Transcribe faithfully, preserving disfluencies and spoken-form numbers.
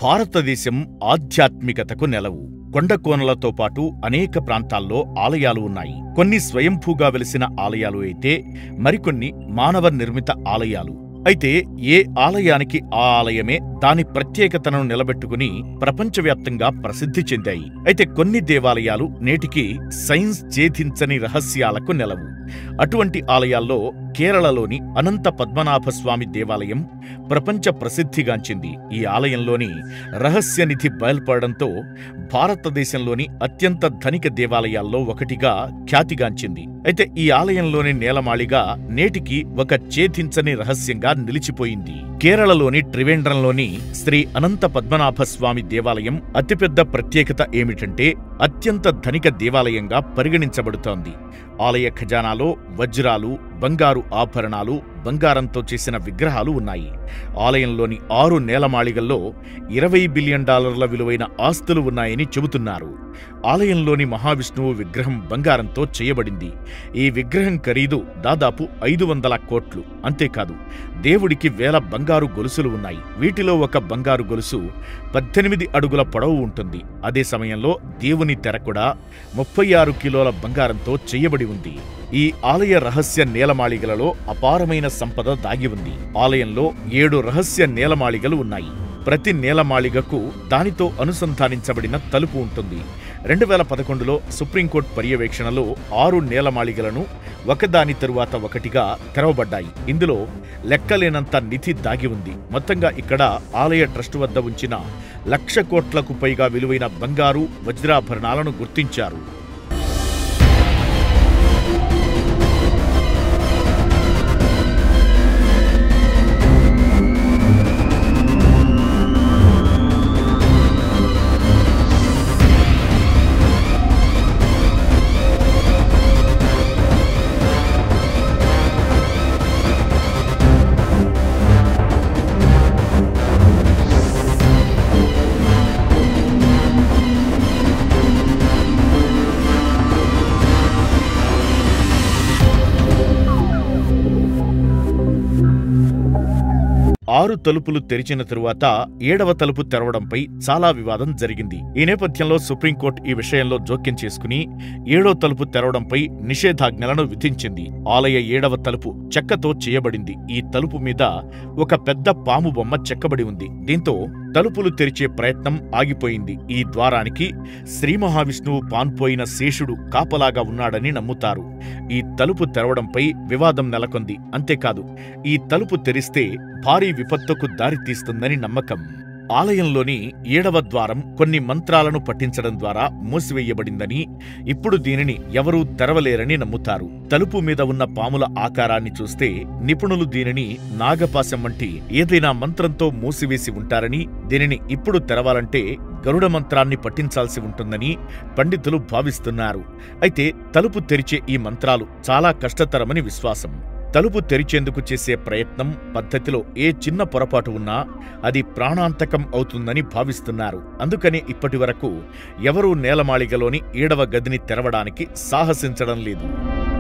భారతదేశం ఆధ్యాత్మికతకు నెలవు. కొండకోనలతో పాటు అనేక ప్రాంతాల్లో ఆలయాలు ఉన్నాయి. కొన్ని స్వయంభూగా వెలిసిన ఆలయాలు అయితే మరికొన్ని మానవ నిర్మిత ఆలయాలు. అయితే ఏ ఆలయానికి ఆ ఆలయమే దాని ప్రత్యేకతను నిలబెట్టుకుని ప్రపంచవ్యాప్తంగా ప్రసిద్ధి చెందాయి. అయితే కొన్ని దేవాలయాలు నేటికి సైన్స్ ఛేదించని రహస్యాలకు నెలవు. అటువంటి ఆలయాల్లో కేరళలోని అనంత పద్మనాభస్వామి దేవాలయం ప్రపంచ ప్రసిద్ధిగాంచింది. ఈ ఆలయంలోని రహస్యనిధి బయల్పడడంతో భారతదేశంలోని అత్యంత ధనిక దేవాలయాల్లో ఒకటిగా ఖ్యాతిగాంచింది. అయితే ఈ ఆలయంలోని నేలమాళిగా నేటికి ఒక ఛేదించని రహస్యంగా నిలిచిపోయింది. కేరళలోని త్రివేంద్రంలోని శ్రీ అనంత పద్మనాభస్వామి దేవాలయం అతిపెద్ద ప్రత్యేకత ఏమిటంటే అత్యంత ధనిక దేవాలయంగా పరిగణించబడుతోంది. ఆలయ ఖజానాలో వజ్రాలు, బంగారు ఆభరణాలు, బంగారంతో చేసిన విగ్రహాలు ఉన్నాయి. ఆలయంలోని ఆరు నేలమాళిగల్లో ఇరవై బిలియన్ డాలర్ల విలువైన ఆస్తులు ఉన్నాయని చెబుతున్నారు. ఆలయంలోని మహావిష్ణువు విగ్రహం బంగారంతో చేయబడింది. ఈ విగ్రహం ఖరీదు దాదాపు ఐదు వందల కోట్లు. అంతేకాదు, దేవుడికి వేల బంగారు గొలుసులు ఉన్నాయి. వీటిలో ఒక బంగారు గొలుసు పద్దెనిమిది అడుగుల పొడవు ఉంటుంది. అదే సమయంలో దేవుని తెర కూడా ముప్పై ఆరు కిలోల బంగారంతో చేయబడి ఉంది. ఈ ఆలయ రహస్య నేలమాళిగలలో అపారమైన సంపద దాగి ఉంది. ఆలయంలో ఏడు రహస్య నేలమాళిగలు ఉన్నాయి. ప్రతి నేలమాళిగకు దానితో అనుసంధానించబడిన తలుపు ఉంటుంది. రెండు వేల పదకొండులో సుప్రీంకోర్టు పర్యవేక్షణలో ఆరు నేలమాళిగలను ఒకదాని తరువాత ఒకటిగా తెరవబడ్డాయి. ఇందులో లెక్కలేనంత నిధి దాగి ఉంది. మొత్తంగా ఇక్కడ ఆలయ ట్రస్టు వద్ద ఉంచిన లక్ష కోట్లకు పైగా విలువైన బంగారు, వజ్రాభరణాలను గుర్తించారు. ఆరు తలుపులు తెరిచిన తరువాత ఏడవ తలుపు తెరవడంపై చాలా వివాదం జరిగింది. ఈ నేపథ్యంలో సుప్రీంకోర్టు ఈ విషయంలో జోక్యం చేసుకుని ఏడో తలుపు తెరవడంపై నిషేధాజ్ఞలను విధించింది. ఆలయ ఏడవ తలుపు చెక్కతో చేయబడింది. ఈ తలుపు మీద ఒక పెద్ద పాము బొమ్మ చెక్కబడి ఉంది. దీంతో తలుపులు తెరిచే ప్రయత్నం ఆగిపోయింది. ఈ ద్వారానికి శ్రీ మహావిష్ణువు పాన్పోయిన శేషుడు కాపలాగా ఉన్నాడని నమ్ముతారు. ఈ తలుపు తెరవడంపై వివాదం నెలకొంది. అంతేకాదు, ఈ తలుపు తెరిస్తే భారీ విపత్తుకు దారితీస్తుందని నమ్మకం. ఆలయంలోని ఏడవ ద్వారం కొన్ని మంత్రాలను పఠించడం ద్వారా మూసివేయబడిందని, ఇప్పుడు దీనిని ఎవరూ తెరవలేరని నమ్ముతారు. తలుపు మీద ఉన్న పాముల ఆకారాన్ని చూస్తే నిపుణులు దీనిని నాగపాశం వంటి ఏదైనా మంత్రంతో మూసివేసి ఉంటారని, దీనిని ఇప్పుడు తెరవాలంటే గరుడ మంత్రాన్ని పఠించాల్సి ఉంటుందని పండితులు భావిస్తున్నారు. అయితే తలుపు తెరిచే ఈ మంత్రాలు చాలా కష్టతరమని విశ్వాసం. తలుపు తెరిచేందుకు చేసే ప్రయత్నం, పద్ధతిలో ఏ చిన్న పొరపాటు ఉన్నా అది ప్రాణాంతకం అవుతుందని భావిస్తున్నారు. అందుకనే ఇప్పటి వరకు ఎవరూ నేలమాళిగలోని ఏడవ గదిని తెరవడానికి సాహసించడం లేదు.